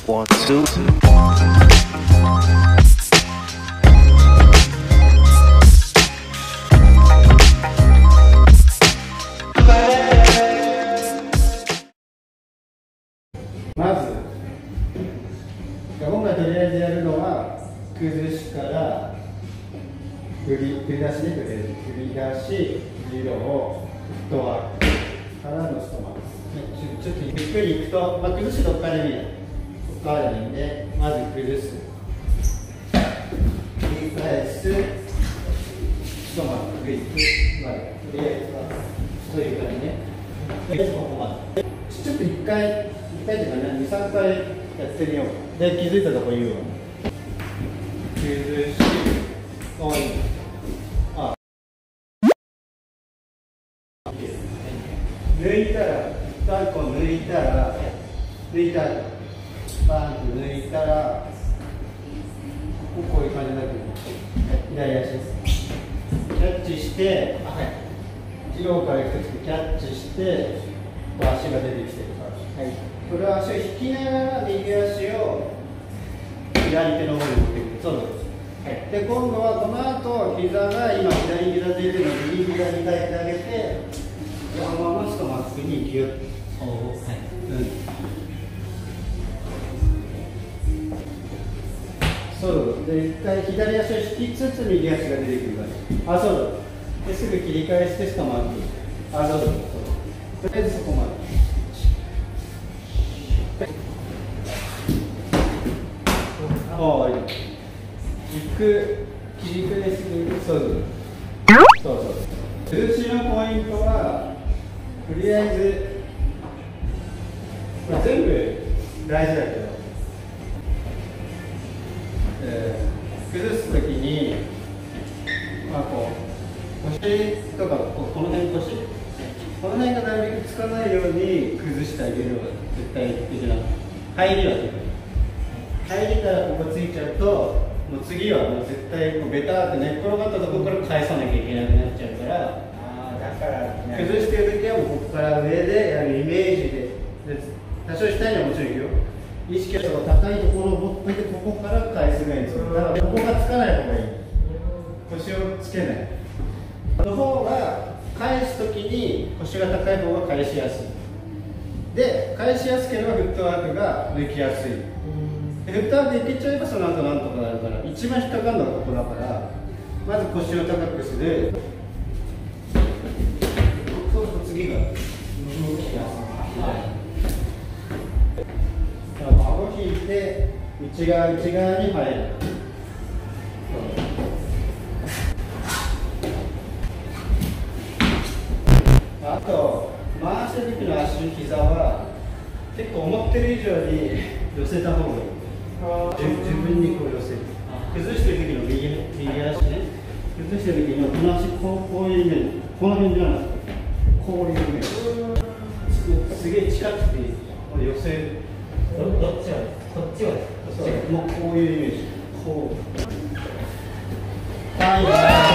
One, two. まず今回とりあえずやるのは崩しから振り出しね、振り出し、リロをフットワークからのストマーク、ちょっとゆっくりいくと、崩しどっかで見ない、ここからでいいんで、まず崩す、繰り返す、ストマーク、グリップ、とりあえずはそういう感じね。とりあえずここまで。ちょっと1回というかね、2、3回やってみよう。で、気づいたとこ言うわ。崩し、オン。抜いたら、2個抜いたら、バーンと抜いたら、こういう感じになってる。左足です。キャッチして、後ろから行くとキャッチして、足が出てきてるから。はい、これは足を引きながら右足を左手の方に持ってくる。そうです。はい、で今度はこの後膝が今左膝ついてるので右膝に変えてあげて、このままストマックにギュッと。そうで一回左足を引きつつ右足が出てくるから。そうだ。ですぐ切り返してストマック。そうだ。とりあえずそこまで。切り返す、そう崩しのポイントはとりあえず、全部大事だけど、崩すときに、腰とかこの辺この辺がなるべくつかないように崩してあげるのが絶対的な。入りは入りからここついちゃうと、もう次はもう絶対こうベターって寝っ転がったところから返さなきゃいけなくなっちゃうから、崩してるときはもうここから上でやるイメージで、多少下にはもちろんいくよ。意識が高いところを持ってここから返すがいいんですよ。だからここがつかない方がいい。腰をつけない。の方が返すときに腰が高い方が返しやすい。で、返しやすければフットワークが抜きやすい。フットワークいけちゃえばその後なんとかなるから、一番引っかかるのはここだから、まず腰を高くする。そうすると次が動きやすい。顎を引いて内側に入る。あと回してる時の足の膝は結構思ってる以上に寄せた方がいい。自分にこう寄せる。崩してる時の右足ね。崩してる時のこの足こういうイメージ。この辺じゃないですか。こういうイメージ。すげえ近くて寄せる。どっちはこっちはもうこういうイメージ。こう。はい。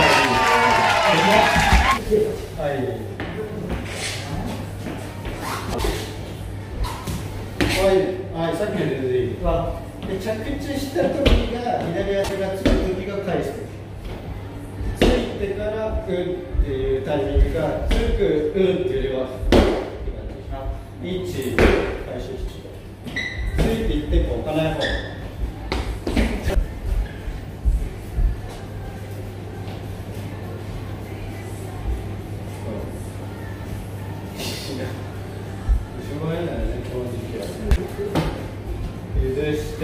さっきのでいい。で着地した時が左足がつく時が返してついてからっていうタイミングがつくっていうよりは1回収してついていってこう置かない方。崩して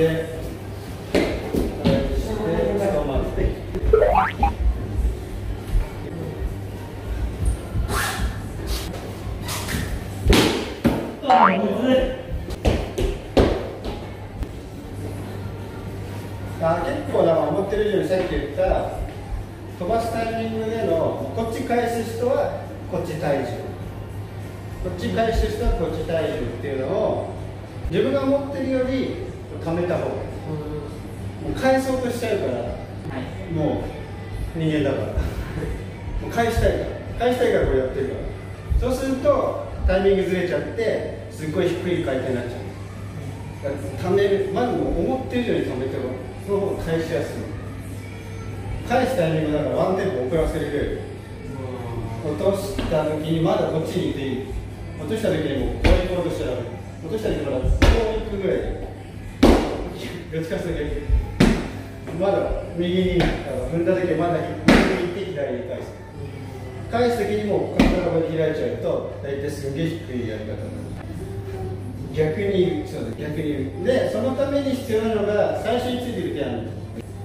結構思ってる以上にさっき言った飛ばすタイミングでのこっち返す人はこっち体重、こっち返す人はこっち体重っていうのを自分が思ってるより溜めた方がいい。もう返そうとしちゃうから、もう人間だからもう返したいからこれやってるから、そうするとタイミングずれちゃってすっごい低い回転になっちゃう。 貯める、まず思ってる以上に貯めてもその方が返しやすい。返すタイミングだからワンテンポ遅らせるぐらい。落とした時にまだこっちにいていい。落とした時にもこういうことしたら落とした時からこういくぐらいでどっちかすると逆まだ右に踏んだ時はまだ右に行って左に返す。返す時にもこの体が開いちゃうと大体すげえ低いやり方になる。逆にそうだ、逆にで、そのために必要なのが最初についてる手あるの。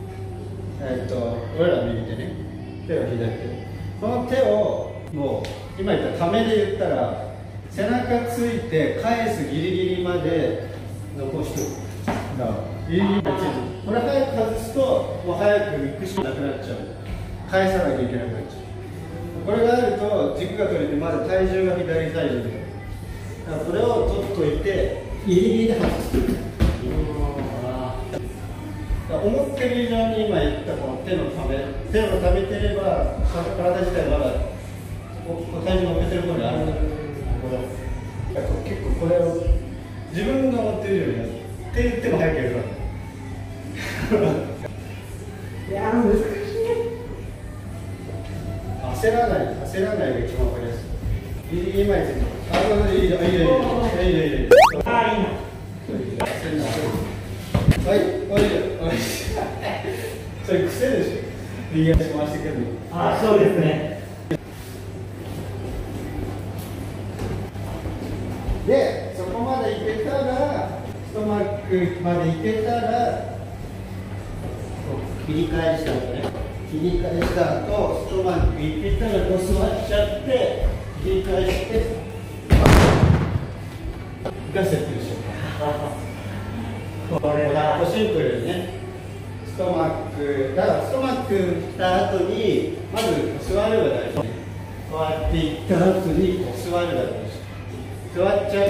俺ら右手ね、手は左手。この手をもう今言ったためで言ったら背中ついて返すギリギリまで残しておく。だからギリギリまでついてる。これ早く外すともう早く行くしなくなっちゃう。返さなきゃいけなくなっちゃう。これがあると軸が取れてまだ体重が左サイドで。これを取っといてギリギリで外す。思ってる以上に今言ったこの手をためてれば体自体まだ体重が置けてる方にあるんだ。結構これを自分が思ってる以上に手言っても早くやるからいや難しい。焦らないが一番分かりやすい。ギリギリ前にいいじゃん、いいじゃん、いいじゃん、いいじゃん、いいじゃん、いいじゃん。はい、おいしい。それ癖でしょ。右足回してくるの。 あ、そうですね。 で、そこまでいけたら、ストマックまでいけたら、切り返した後ね。切り返した後、ストマックいけたらこう座っちゃって、切り返して、ガセットでしょ。これがシンプルにね、ストマック、だからストマックした後に、まず座るが大事。こうやっていった後にこう座るが大事。座っちゃって、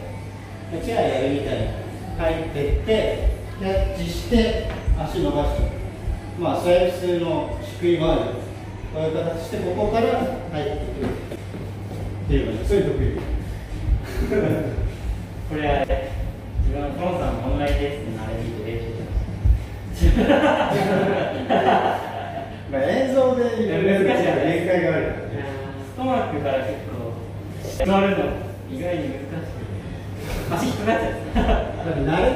チェアやるみたいに入ってって、キャッチして、足伸ばして。まあ、スライスの低いまで、こういう形して、ここから入ってくる。っていう感じ、そういう得意。 これ自分はトモさんのオンラインレッスンのあれ見て練習しましたまあ映像でいろいろ限界があるからね。 ストマックから結構座るの意外に難しくて足引っかかっちゃう。 だって慣れない。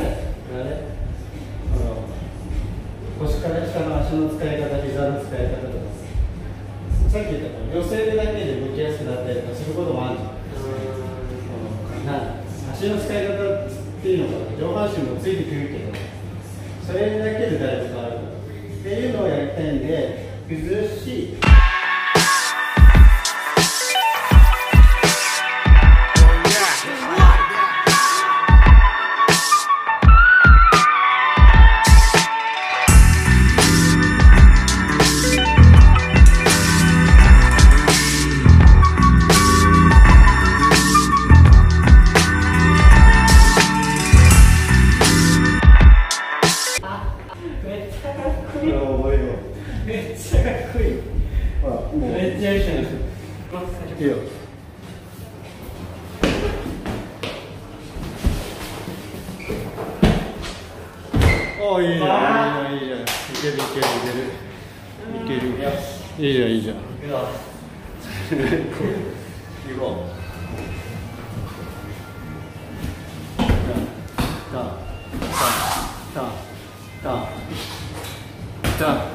腰から下の足の使い方、膝の使い方とかさっき言った寄せるだけで動きやすくなったりとかすることもあるじゃん。足の使い方っていうのが上半身もついてくるけど、それだけでだいぶ変わるっていうのをやりたいんで、崩しめっちゃかっこいい。 ほら、もうめっちゃいいじゃない。 いいよ。おー、いいじゃん、いいじゃん、いいじゃん。いけるいけるいける。いける。いいじゃん、いいじゃん。行こう。タン。